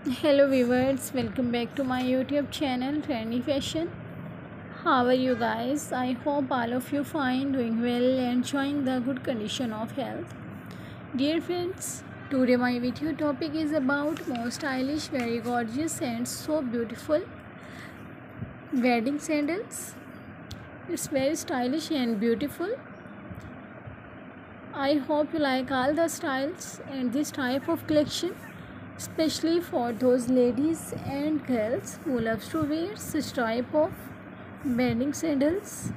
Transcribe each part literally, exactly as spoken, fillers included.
Hello viewers, welcome back to my YouTube channel Trendy Fashion. How are you guys? I hope all of you fine, doing well, enjoying the good condition of health. Dear friends, today my video topic is about most stylish, very gorgeous and so beautiful wedding sandals. It's very stylish and beautiful. I hope you like all the styles and this type of collection, especially for those ladies and girls who loves to wear such type of wedding sandals.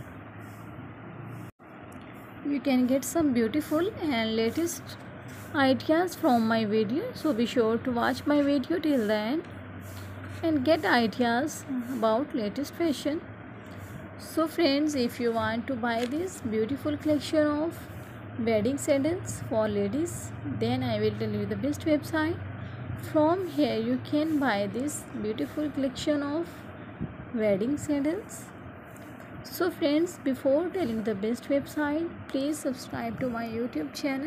You can get some beautiful and latest ideas from my video, so be sure to watch my video till the end and get ideas about latest fashion. So friends, if you want to buy this beautiful collection of wedding sandals for ladies, then I will tell you the best website. From here you can buy this beautiful collection of wedding sandals. So friends, before telling the best website, please subscribe to my YouTube channel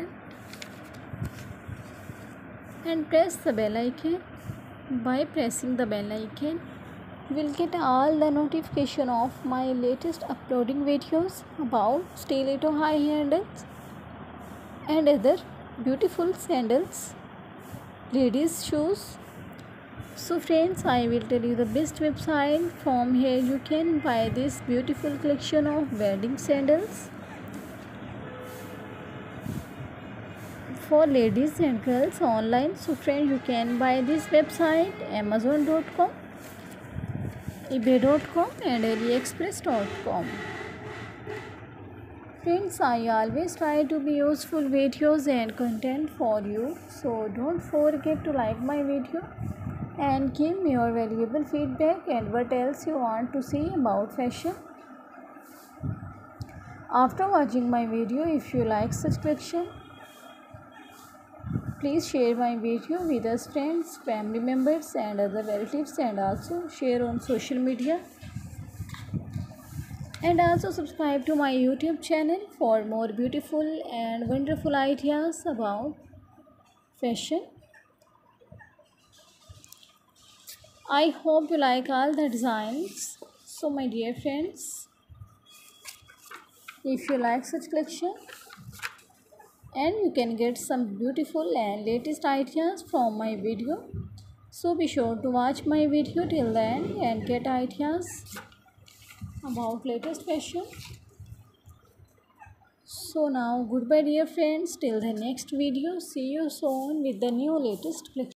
and press the bell icon. By pressing the bell icon, you will get all the notification of my latest uploading videos about stiletto high handles and other beautiful sandals, ladies shoes. So friends, I will tell you the best website. From here you can buy this beautiful collection of wedding sandals for ladies and girls online. So friends, you can buy this website amazon dot com, ebay dot com and aliexpress dot com. Friends, I always try to be useful videos and content for you, so don't forget to like my video and give me your valuable feedback and what else you want to see about fashion. After watching my video, if you like such collection, please share my video with us friends, family members and other relatives, and also share on social media. And also subscribe to my YouTube channel for more beautiful and wonderful ideas about fashion. I hope you like all the designs. So my dear friends, if you like such collection and you can get some beautiful and latest ideas from my video, so be sure to watch my video till the end and get ideas about latest fashion. So now goodbye dear friends, till the next video. See you soon with the new latest collection.